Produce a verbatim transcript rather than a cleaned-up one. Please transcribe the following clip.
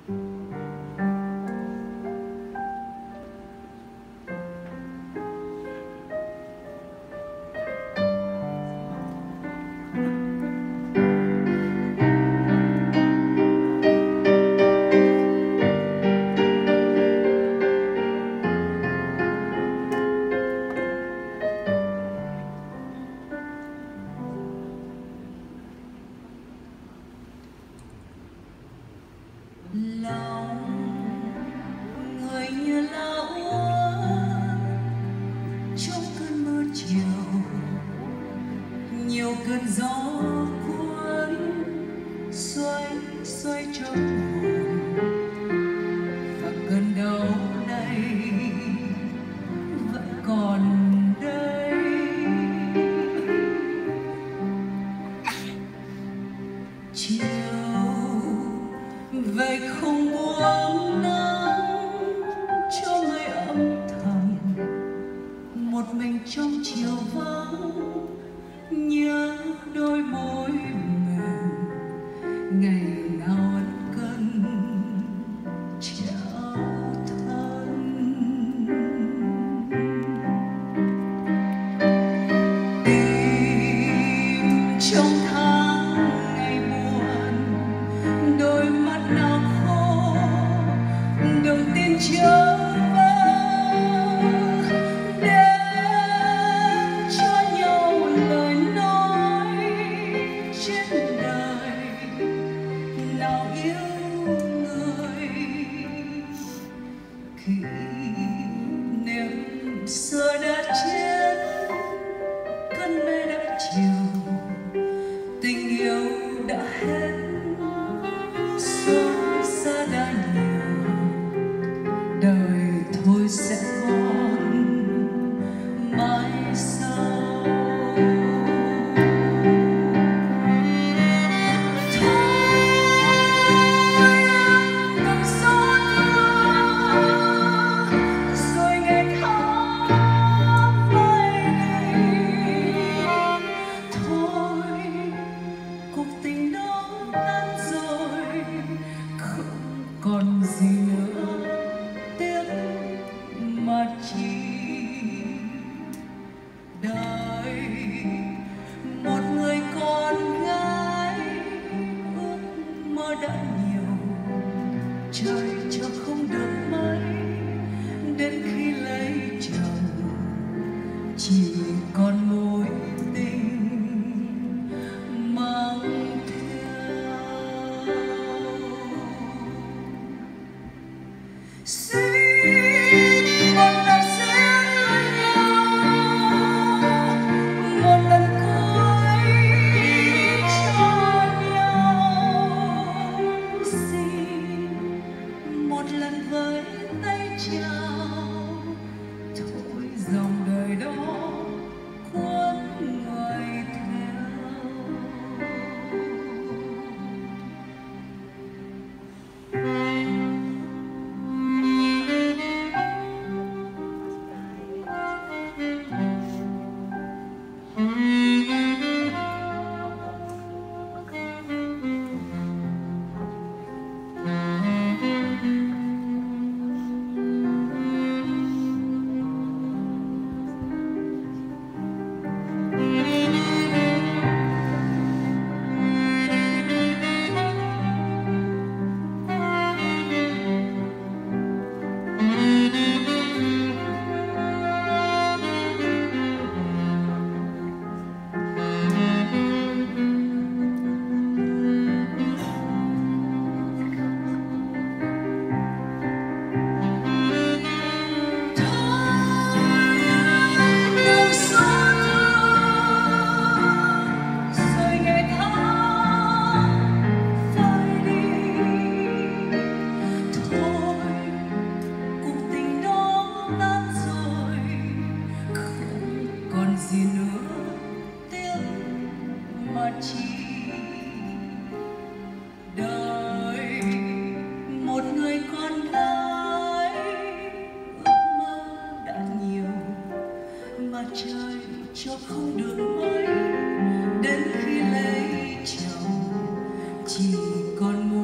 Lòng người như lá úa trong cơn mưa chiều, nhiều cơn gió cuốn xoay xoay trong hồn, và cơn đau này vẫn còn đây. Chiều về không buông nắng cho mây âm thầm, một mình trong chiều vắng nhớ đôi môi mềm ngày nào ân cần trao thân. Tìm trong tháng ngày buồn, đôi mắt nào khô đừng tin trở về, để cho nhau lời nói trên đời nào yêu người. Kỷ niệm xưa đã chết, cơn mê đã chiều, tình yêu đã hết, xót xa đã nhiều, đời thôi sẽ còn mãi sau. Thôi đừng xót thương, rồi ngày tháng phai đi. Thôi cuộc tình đó tan rồi, không còn gì nữa tiếc mà chi. Đời một người con gái ước mơ đã nhiều, trời cho không được mấy, đến khi lấy chồng chỉ còn mối tình mang theo. Xin một lần sẽ lấy nhau, một lần cuối cho nhau. Xin một lần với tay chào, thôi dòng đời đó cuốn người theo. Đời một người con gái ước mơ đã nhiều, mà trời cho không được mấy, đến khi lấy chồng chỉ còn một